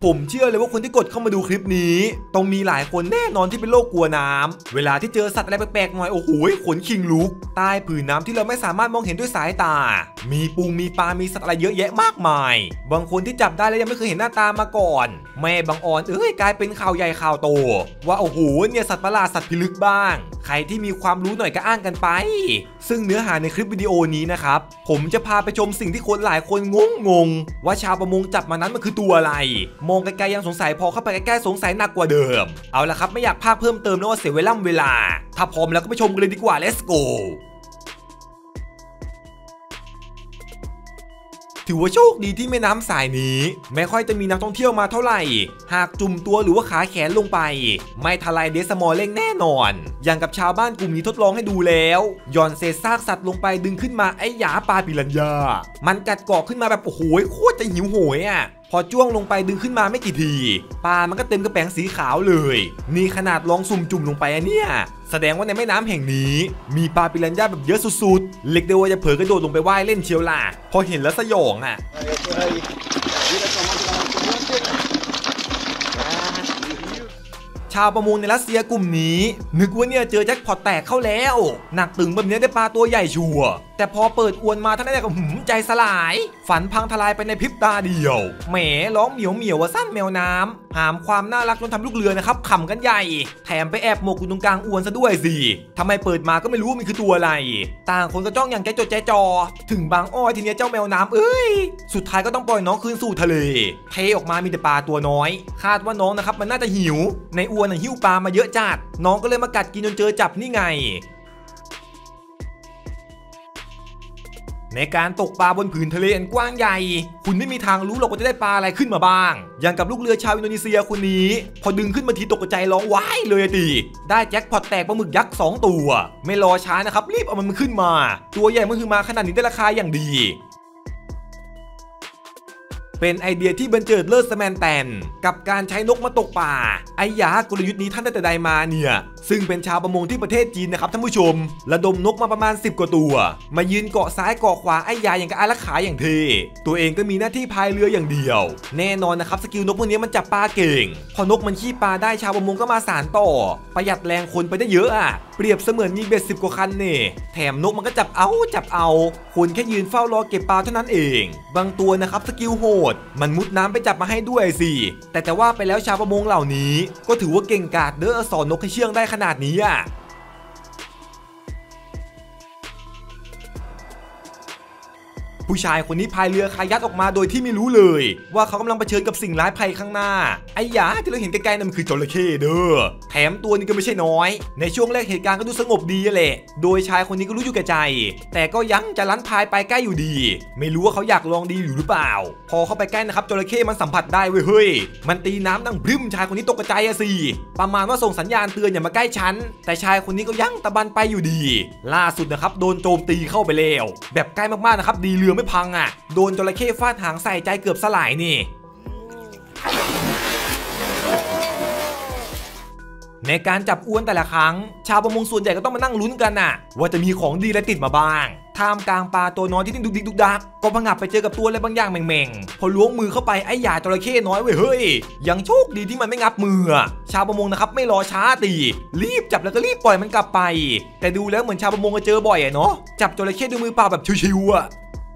ผมเชื่อเลยว่าคนที่กดเข้ามาดูคลิปนี้ต้องมีหลายคนแน่นอนที่เป็นโรคกลัวน้ำเวลาที่เจอสัตว์อะไรแปลกๆหน่อยโอ้โหขนคิงลุกใต้ผืนน้ำที่เราไม่สามารถมองเห็นด้วยสายตามีปูมีปลามีสัตว์อะไรเยอะแยะมากมายบางคนที่จับได้แล้วยังไม่เคยเห็นหน้าตามาก่อนแม่บางออนกลายเป็นข่าวใหญ่ข่าวโตว่าโอ้โหเนี่ยสัตว์ประหลาดสัตว์พิลึกบ้างใครที่มีความรู้หน่อยก็อ้างกันไปซึ่งเนื้อหาในคลิปวิดีโอนี้นะครับผมจะพาไปชมสิ่งที่คนหลายคนงงว่าชาวประมงจับมานั้นมันคือตัวอะไรมองไกลๆยังสงสัยพอเข้าไปใกล้ๆสงสัยหนักกว่าเดิมเอาละครับไม่อยากพากเพิ่มเติมนะว่าเสียเวลาถ้าพร้อมแล้วก็ไปชมกันเลยดีกว่า let's goถือว่าโชคดีที่แม่น้ำสายนี้ไม่ค่อยจะมีนักท่องเที่ยวมาเท่าไหร่หากจุ่มตัวหรือว่าขาแขนลงไปไม่ทลายเดสมอลเล่งแน่นอนอย่างกับชาวบ้านกลุ่มนี้ทดลองให้ดูแล้วย่อนเศษซากสัตว์ลงไปดึงขึ้นมาไอ้หยาปลาปิรันย่ามันกัดเกาะขึ้นมาแบบโอ้โหโคตรจะหิวโหยอ่ะพอจ้วงลงไปดึงขึ้นมาไม่กี่ทีปลามันก็เต็มกระแป้งสีขาวเลยนี่ขนาดลองสุ่มจุ่มลงไปเนี่ยแสดงว่าในแม่น้ำแห่งนี้มีปลาปิรันย่าแบบเยอะสุดๆเล็กเดียวว่าจะเผลอกระโดดลงไปว่ายเล่นเชียวล่ะพอเห็นแล้วสยองอ่ะชาวประมงในรัสเซียกลุ่มนี้นึกว่าเนี่ยเจอแจ็คพอตแตกเข้าแล้วหนักตึงแบบนี้ได้ปลาตัวใหญ่ชัวร์แต่พอเปิดอวนมาท่านได้ก็ใจสลายฝันพังทลายไปในพริบตาเดียวแหมร้องเหมียวว่าสั้นแมวน้ำหามความน่ารักจนทำลูกเรือนะครับขำกันใหญ่แถมไปแอบหมกอยู่ตรงกลางอวนซะด้วยสิทำไมเปิดมาก็ไม่รู้ว่ามันคือตัวอะไรต่างคนก็จ้องอย่างใจจดใจจ่อถึงบางอ้อทีเนี้ยเจ้าแมวน้ำสุดท้ายก็ต้องปล่อยน้องคืนสู่ทะเลเทออกมามีแต่ปลาตัวน้อยคาดว่าน้องนะครับมันน่าจะหิวในอวนหิ้วปลามาเยอะจัดน้องก็เลยมากัดกินจนเจอจับนี่ไงในการตกปลาบนผืนทะเลอันกว้างใหญ่คุณไม่มีทางรู้หรอกว่าจะได้ปลาอะไรขึ้นมาบ้างอย่างกับลูกเรือชาวอินโดนีเซียคนนี้พอดึงขึ้นมาทีตกใจร้องว้ายเลยดิได้แจ็คพอตแตกปลาหมึกยักษ์2ตัวไม่รอช้านะครับรีบเอามันขึ้นมาตัวใหญ่มันคือมาขนาดนี้ได้ราคาอย่างดีเป็นไอเดียที่บันเจิดเลิศแมนแตนกับการใช้นกมาตกป่าไอ้ยากลยุทธ์นี้ท่านได้แต่ใดมาเนี่ยซึ่งเป็นชาวประมงที่ประเทศจีนนะครับท่านผู้ชมระดมนกมาประมาณ10กว่าตัวมายืนเกาะซ้ายเกาะขวาไอ้ยาอย่างกับอารักขาอย่างเท่ตัวเองก็มีหน้าที่พายเรืออย่างเดียวแน่นอนนะครับสกิลนกพวกนี้มันจับปลาเก่งพอนกมันขี้ปลาได้ชาวประมงก็มาสานต่อประหยัดแรงคนไปได้เยอะอ่ะเปรียบเสมือนมีเบ็ด10กว่าคันเนี่ยแถมนกมันก็จับเอาคนแค่ยืนเฝ้ารอเก็บปลาเท่านั้นเองบางตัวนะครับสกิลโหดมันมุดน้ำไปจับมาให้ด้วยสิแต่ว่าไปแล้วชาวประมงเหล่านี้ก็ถือว่าเก่งกาจเด้อสอนนกให้เชื่องได้ขนาดนี้อ่ะผู้ชายคนนี้พายเรือคายักออกมาโดยที่ไม่รู้เลยว่าเขากำลังเผชิญกับสิ่งร้ายภัยข้างหน้าไอ้ยาที่เราเห็นไกลๆนั่นมันคือจระเข้เด้อแถมตัวนี้ก็ไม่ใช่น้อยในช่วงแรกเหตุการณ์ก็ดูสงบดีแหละโดยชายคนนี้ก็รู้อยู่แก่ใจแต่ก็ยังจะลั้นพายไปใกล้อยู่ดีไม่รู้ว่าเขาอยากลองดีหรือเปล่าพอเข้าไปใกล้นะครับจระเข้มันสัมผัสได้เฮ้ยมันตีน้ำดังพรึ้มชายคนนี้ตกใจอะสิประมาณว่าส่งสัญญาณเตือนอย่ามาใกล้ฉันแต่ชายคนนี้ก็ยังตะบันไปอยู่ดีล่าสุดนะครับโดนโจมตีเข้าไปแล้วแบบใกล้มากๆนะครับดีเรือไม่พังอ่ะโดนจระเข้ฟาดหางใส่ใจเกือบสลายนี่ในการจับอวนแต่ละครั้งชาวประมงส่วนใหญ่ก็ต้องมานั่งลุ้นกันน่ะว่าจะมีของดีอะไรติดมาบ้างท่ามกลางปลาตัวน้อยที่ดุกดิกดุกดักก็พังงับไปเจอกับตัวอะไรบางอย่างแม่งพอล้วงมือเข้าไปไอ้หยาจระเข้น้อยเว้ยยังโชคดีที่มันไม่งับมือชาวประมงนะครับไม่รอช้าตีรีบจับแล้วก็รีบปล่อยมันกลับไปแต่ดูแล้วเหมือนชาวประมงจะเจอบ่อยเนาะจับจระเข้ด้วยมือเปล่าแบบชิวๆ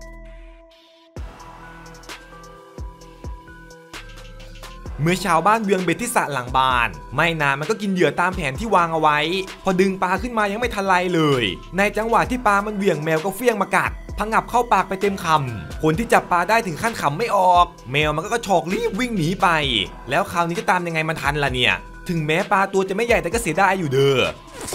เมื่อชาวบ้านเวียงเบ็ดที่สระหลังบ้านไม่นานมันก็กินเหยื่อตามแผนที่วางเอาไว้พอดึงปลาขึ้นมายังไม่ทันไรเลยในจังหวะที่ปลามันเหวี่ยงแมวก็เฟี้ยงมากัดพังงับเข้าปากไปเต็มคำคนที่จับปลาได้ถึงขั้นขำไม่ออกแมวมันก็กระชอกรีบวิ่งหนีไปแล้วคราวนี้จะตามยังไงมันทันล่ะเนี่ยถึงแม้ปลาตัวจะไม่ใหญ่แต่ก็เสียดายอยู่เด้อ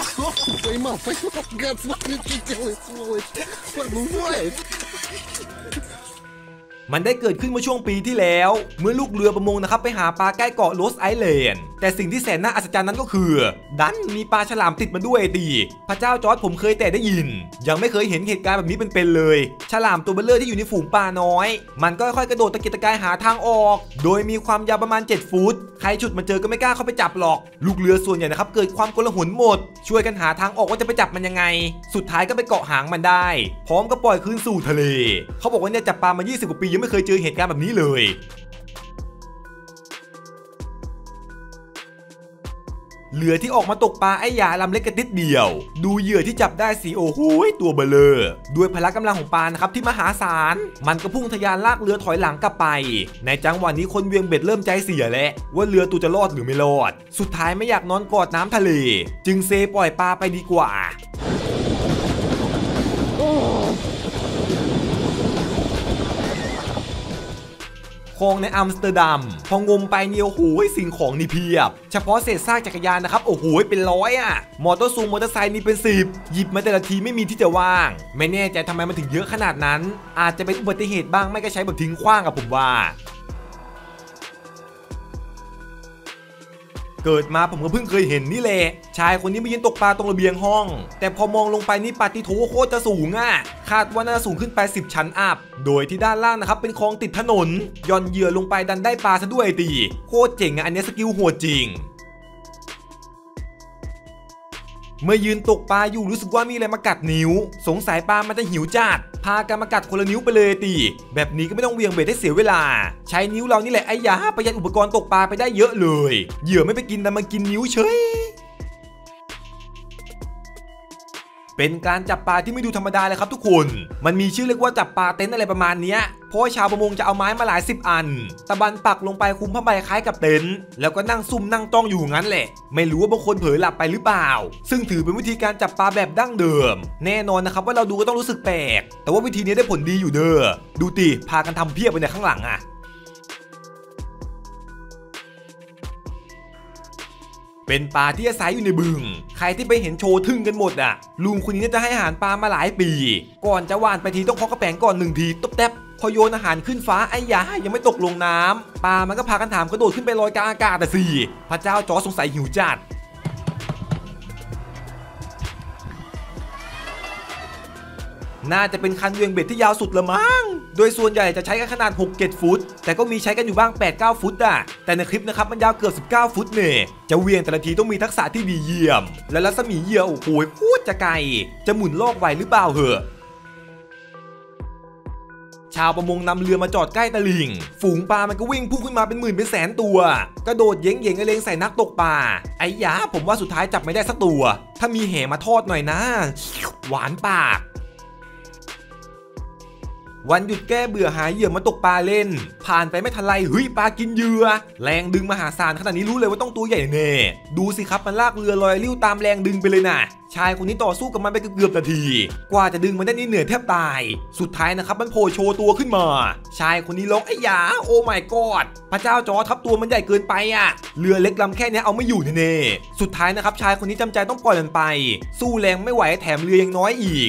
มันได้เกิดขึ้นเมื่อช่วงปีที่แล้วเมื่อลูกเรือประมงนะครับไปหาปลาใกล้เกาะโรสไอแลนด์แต่สิ่งที่แสนน่าอัศจรรย์นั้นก็คือดันมีปลาฉลามติดมาด้วยดีพระเจ้าจอร์จผมเคยแต่ได้ยินยังไม่เคยเห็นเหตุการณ์แบบนี้เป็นเลยฉลามตัวเบลเลอร์ที่อยู่ในฝูงปลาน้อยมันก็ค่อยๆกระโดดตะเกียกตะกายหาทางออกโดยมีความยาวประมาณ7ฟุตใครฉุดมันเจอก็ไม่กล้าเข้าไปจับหรอกลูกเรือส่วนใหญ่นะครับเกิดความโกลาหลหมดช่วยกันหาทางออกว่าจะไปจับมันยังไงสุดท้ายก็ไปเกาะหางมันได้พร้อมกับปล่อยคืนสู่ทะเลเขาบอกว่าเนี่ยจับปลามา20 กว่าปียังไม่เคยเจอเหตุการณ์แบบนี้เลยเรือที่ออกมาตกปลาไอ้ยาลำเล็กกระติดเดียวดูเหยื่อที่จับได้สีโอ้โหตัวเบลอด้วยพละกำลังของปลานะครับที่มหาศาลมันก็พุ่งทะยานลากเรือถอยหลังกลับไปในจังหวะนี้คนเวียงเบ็ดเริ่มใจเสียแล้วว่าเรือตัวจะรอดหรือไม่รอดสุดท้ายไม่อยากนอนกอดน้ำทะเลจึงเซปล่อยปลาไปดีกว่าคลองในอัมสเตอร์ดัมพองมไปเนี่ยโอ้โหสิ่งของนี่เพียบเฉพาะเศษซากจักรยานนะครับโอ้โหเป็นร้อยอ่ะมอเตอร์ไซค์นี่เป็น10หยิบมาแต่ละทีไม่มีที่จะว่างไม่แน่ใจทำไมมันถึงเยอะขนาดนั้นอาจจะเป็นอุบัติเหตุบ้างไม่ก็ใช้แบบทิ้งขว้างอะผมว่าเกิดมาผมก็เพิ่งเคยเห็นนี่แหละชายคนนี้มายืนตกปลาตรงระเบียงห้องแต่พอมองลงไปนี่ปาติโถโคตรจะสูงอ่ะคาดว่าน่าสูงขึ้นไป10 ชั้นอัพโดยที่ด้านล่างนะครับเป็นคลองติดถนนย่อนเหยื่อลงไปดันได้ปลาซะด้วยตีโคตรเจ๋งอ่ะอันนี้สกิลโหดจริงเมื่อยืนตกปลาอยู่รู้สึกว่ามีอะไรมากัดนิ้วสงสัยปลามันจะหิวจัดพากันมากัดคนละนิ้วไปเลยตีแบบนี้ก็ไม่ต้องเวียงเบ็ดให้เสียเวลาใช้นิ้วเรานี่แหละไอ้ยาประหยัดอุปกรณ์ตกปลาไปได้เยอะเลยเหยื่อไม่ไปกินแต่มันกินนิ้วเฉยเป็นการจับปลาที่ไม่ดูธรรมดาเลยครับทุกคนมันมีชื่อเรียกว่าจับปลาเต็นท์อะไรประมาณนี้เพราะชาวประมงจะเอาไม้มาหลาย10 อันตะบันปักลงไปคุมผ้าใบคล้ายกับเต็นท์แล้วก็นั่งซุ่มนั่งจ้องอยู่งั้นแหละไม่รู้ว่าบางคนเผลอหลับไปหรือเปล่าซึ่งถือเป็นวิธีการจับปลาแบบดั้งเดิมแน่นอนนะครับว่าเราดูก็ต้องรู้สึกแปลกแต่ว่าวิธีนี้ได้ผลดีอยู่เด้อดูติพากันทำเพียบไปในข้างหลังอ่ะเป็นปลาที่อาศัยอยู่ในบึงใครที่ไปเห็นโชว์ทึ่งกันหมดอ่ะลุงคนนี้น่าจะให้อาหารปลามาหลายปีก่อนจะหว่านไปทีต้องเคาะกระแป้งก่อน1 ทีตบแทบพอโยนอาหารขึ้นฟ้าไอ้ยายังไม่ตกลงน้ำปลามันก็พากันถามกระโดดขึ้นไปลอยกลางอากาศแต่สิพระเจ้าจอร์จสงสัยหิวจัดน่าจะเป็นคันเวียงเบ็ดที่ยาวสุดละมั้งโดยส่วนใหญ่จะใช้กันขนาด 6-7 ฟุตแต่ก็มีใช้กันอยู่บ้าง 8-9 ฟุตอ่ะแต่ในคลิปนะครับมันยาวเกือบ19 ฟุตเนี่ยจะเวียงแต่ละทีต้องมีทักษะที่ดีเยี่ยมและรัศมีเหยื่อโอ้โหโคตรจะไกลจะหมุนลอกไหวหรือเปล่าเหอะชาวประมงนำเรือมาจอดใกล้ตลิ่งฝูงปลามันก็วิ่งพุ่งขึ้นมาเป็นหมื่นเป็นแสนตัวกระโดดเย้งๆเลงใส่นักตกปลาไอ้ยาผมว่าสุดท้ายจับไม่ได้สักตัวถ้ามีแห่มาทอดหน่อยนะหวานปากวันหยุดแก้เบื่อหาเหยื่อมาตกปลาเล่นผ่านไปไม่ทันไรเฮ้ยปลากินเหยื่อแรงดึงมหาศาลขนาดนี้รู้เลยว่าต้องตัวใหญ่แน่ดูสิครับมันลากเรือลอยลิ้วตามแรงดึงไปเลยนะชายคนนี้ต่อสู้กับมันไปเกือบนาทีกว่าจะดึงมันได้นี่เหนื่อยแทบตายสุดท้ายนะครับมันโผล่โชว์ตัวขึ้นมาชายคนนี้ร้องไอ้ยาโอ้ my god พระเจ้าจอทับตัวมันใหญ่เกินไปอ่ะเรือเล็กลำแค่นี้เอาไม่อยู่แน่ๆสุดท้ายนะครับชายคนนี้จำใจต้องปล่อยมันไปสู้แรงไม่ไหวแถมเรือยังน้อยอีก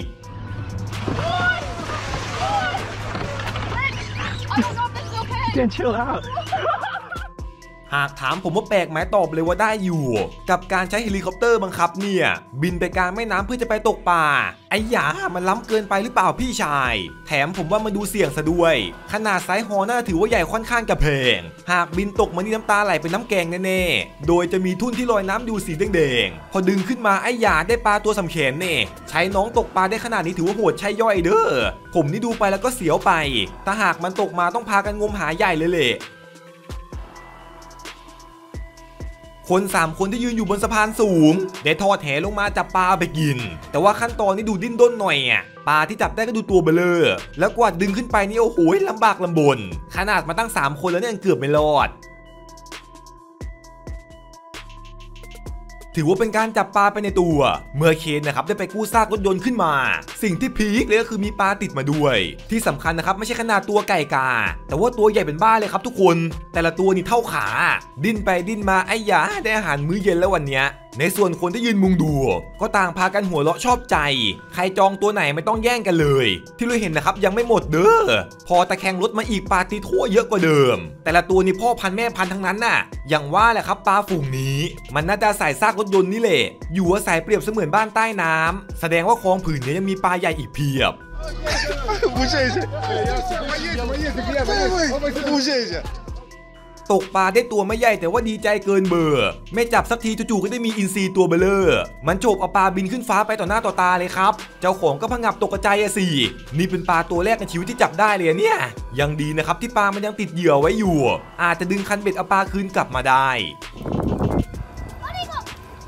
chill out หากถามผมว่าแปลกไหมตอบเลยว่าได้อยู่กับการใช้เฮลิคอปเตอร์บังคับเนี่ยบินไปกลางแม่น้ำเพื่อจะไปตกปลาไอ้หยามันล้ำเกินไปหรือเปล่าพี่ชายแถมผมว่ามาดูเสี่ยงซะด้วยขนาดไซส์ฮอน่าถือว่าใหญ่ค่อนข้างกระเพงหากบินตกมานี่น้ำตาไหลเป็นน้ำแกงแน่ๆโดยจะมีทุ่นที่ลอยน้ำอยู่สีแดงๆพอดึงขึ้นมาไอ้หยาได้ปลาตัวสำแขนเน่ใช้น้องตกปลาได้ขนาดนี้ถือว่าโหดใช่ย่อยเด้อผมนี่ดูไปแล้วก็เสียวไปถ้าหากมันตกมาต้องพากันงมหาใหญ่เลยแหละคน3 คนที่ยืนอยู่บนสะพานสูงได้ทอดแหลงมาจับปลาไปกินแต่ว่าขั้นตอนนี้ดูดิ้นด้นหน่อยอ่ะปลาที่จับได้ก็ดูตัวเบลอแล้วกว่าดึงขึ้นไปนี่โอ้โหลำบากลำบนขนาดมาตั้ง3 คนแล้วเนี่ยเกือบไม่รอดถือว่าเป็นการจับปลาไปในตัวเมื่อเคนนะครับได้ไปกู้ซากรถยนต์ขึ้นมาสิ่งที่พีคเลยก็คือมีปลาติดมาด้วยที่สำคัญนะครับไม่ใช่ขนาดตัวไก่กาแต่ว่าตัวใหญ่เป็นบ้าเลยครับทุกคนแต่ละตัวนี่เท่าขาดิ้นไปดิ้นมาไอ้ยาได้อาหารมื้อเย็นแล้ววันเนี้ยในส่วนคนที่ยืนมุงดูก็ต่างพากันหัวเราะชอบใจใครจองตัวไหนไม่ต้องแย่งกันเลยที่เราเห็นนะครับยังไม่หมดเด้อพอตะแคงรถมาอีกปลาตีทั่วเยอะกว่าเดิมแต่ละตัวนี่พ่อพันธุ์แม่พันธุ์ทั้งนั้นน่ะอย่างว่าแหละครับปลาฝูงนี้มันน่าจะใส่ซากรถยนต์นี่แหละอยู่อาศัยเปรียบเสมือนบ้านใต้น้ำแสดงว่าคลองผืนนี้ยังมีปลาใหญ่อีกเพียบตกปลาได้ตัวไม่ใหญ่แต่ว่าดีใจเกินเบอร์ไม่จับสักทีจู่ๆก็ได้มีอินทรีตัวเบลเลอร์มันโฉบเอาปลาบินขึ้นฟ้าไปต่อหน้าต่อตาเลยครับเจ้าของก็ผงับตกใจอะสินี่เป็นปลาตัวแรกในชีวิตที่จับได้เลยเนี่ยยังดีนะครับที่ปลามันยังติดเหยื่อไว้อยู่อาจจะดึงคันเบ็ดเอาปลาคืนกลับมาได้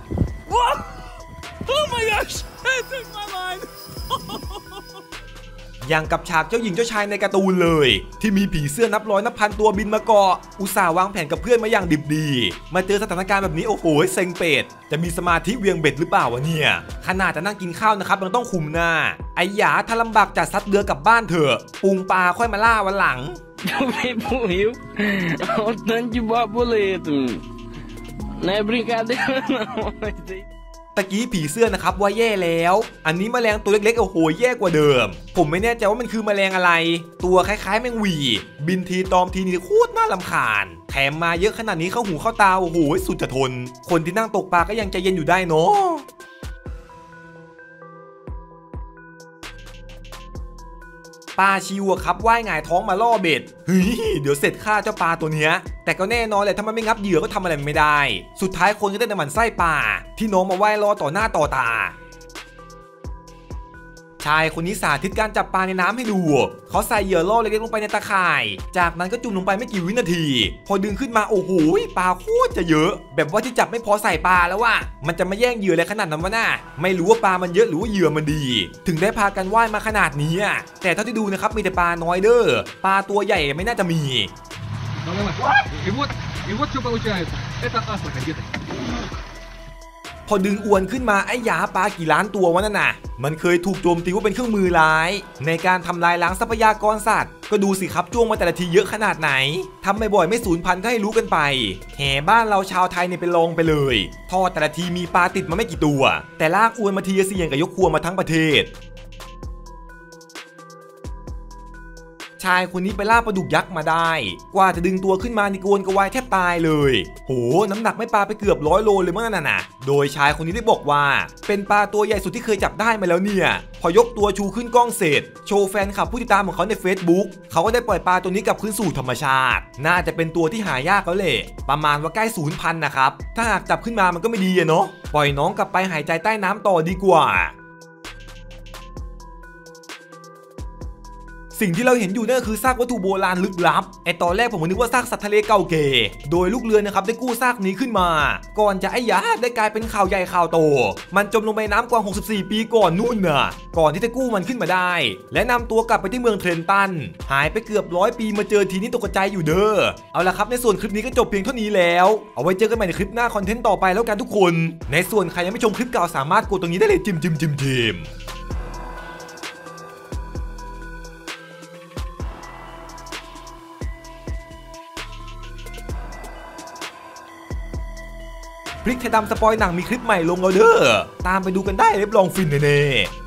อย่างกับฉากเจ้าหญิงเจ้าชายในการ์ตูนเลยที่มีผีเสื้อนับร้อยนับพันตัวบินมาเกาะอุตส่าห์วางแผนกับเพื่อนมาอย่างดิบดีมาเจอสถานการณ์แบบนี้โอ้โหเซ็งเป็ดจะมีสมาธิเวียงเบ็ดหรือเปล่าวะเนี่ยขนาดจะนั่งกินข้าวนะครับยังต้องคุมหน้าไอ้หยาถ้าลำบากจัดซัดเรือกลับบ้านเถอะปรุงปลาค่อยมาล่าวันหลัง Morreu ao tanto de borboleta. Não é brincadeira não. ตะกี้ผีเสื้อนะครับว่าแย่แล้วอันนี้แมลงตัวเล็กๆโอ้โหแย่กว่าเดิมผมไม่แน่ใจว่ามันคือแมลงอะไรตัวคล้ายๆแมงหวีบินทีตอมทีนี่โคตรน่ารำคาญแถมมาเยอะขนาดนี้เข้าหูเข้าตาโอ้โหสุดจะทนคนที่นั่งตกปลาก็ยังใจเย็นอยู่ได้เนาะปลาชิวครับว่ายหงายท้องมาล่อเบ็ดเฮ้ยเดี๋ยวเสร็จฆ่าเจ้าปลาตัวเนี้ยแต่ก็แน่นอนแหละถ้ามันไม่งับเหยื่อก็ทำอะไรไม่ได้สุดท้ายคนก็ได้แต่หมั่นไส้ปลาที่น้องมาว่ายรอต่อหน้าต่อตาชายคนนี้สาธิตการจับปลาในน้ำให้ดูเขาใส่เหยื่อล่อเล็กๆลงไปในตะข่ายจากนั้นก็จุ่มลงไปไม่กี่วินาทีพอดึงขึ้นมาโอ้โหปลาโคตรจะเยอะแบบว่าที่จับไม่พอใส่ปลาแล้วว่ะมันจะมาแย่งเหยื่ออะไรขนาดนั้นวะน่ะไม่รู้ว่าปลามันเยอะหรือว่าเหยื่อมันดีถึงได้พากันว่ายมาขนาดนี้แต่เท่าที่ดูนะครับมีแต่ปลาน้อยเด้อปลาตัวใหญ่ไม่น่าจะมีพอดึงอวนขึ้นมาไอ้หยาปลากี่ล้านตัววะนั่นน่ะมันเคยถูกโจมตีว่าเป็นเครื่องมือร้ายในการทำลายล้างทรัพยากรสัตว์ก็ดูสิครับจ้วงมาแต่ละทีเยอะขนาดไหนทำบ่อยๆไม่สูญพันธุ์ก็ให้รู้กันไปแห่บ้านเราชาวไทยเนี่ยเป็นรองไปเลยทอดแต่ละทีมีปลาติดมาไม่กี่ตัวแต่ลากอวนมาทีเสี่ยงกับยกครัวมาทั้งประเทศชายคนนี้ไปล่าปลาดุกยักษ์มาได้กว่าจะดึงตัวขึ้นมานี่กวนกระวายแทบตายเลยโหน้ำหนักไม่ปลาไปเกือบ100 โลเลยมั้งนั่นน่ะโดยชายคนนี้ได้บอกว่าเป็นปลาตัวใหญ่สุดที่เคยจับได้มาแล้วเนี่ยพอยกตัวชูขึ้นกล้องเสร็จโชว์แฟนคลับผู้ติดตามของเขาใน Facebook เขาก็ได้ปล่อยปลาตัวนี้กลับคืนสู่ธรรมชาติน่าจะเป็นตัวที่หายากแล้วแหละประมาณว่าใกล้สูญพันธุ์นะครับถ้าหากจับขึ้นมามันก็ไม่ดีเนาะปล่อยน้องกลับไปหายใจใต้น้ำต่อดีกว่าสิ่งที่เราเห็นอยู่นั่นคือซากวัตถุโบราณลึกลับไอตอนแรกผมนึกว่าซากสัตว์ทะเลเก่าแก่โดยลูกเรือนะครับได้กู้ซากนี้ขึ้นมาก่อนจะไอ้ยาได้กลายเป็นข่าวใหญ่ข่าวโตมันจมลงไปน้ำกว่า64 ปีก่อนนู่นน่ะก่อนที่จะกู้มันขึ้นมาได้และนำตัวกลับไปที่เมืองเทรนตันหายไปเกือบ100 ปีมาเจอทีนี้ตกใจอยู่เด้อเอาละครับในส่วนคลิปนี้ก็จบเพียงเท่านี้แล้วเอาไว้เจอกันใหม่ในคลิปหน้าคอนเทนต์ต่อไปแล้วกันทุกคนในส่วนใครยังไม่ชมคลิปเก่าสามารถกดตรงนี้ได้เลยจิมพริกไทยดำสปอยหนังมีคลิปใหม่ลงแล้วเด้อตามไปดูกันได้รับรองฟินแน่ๆ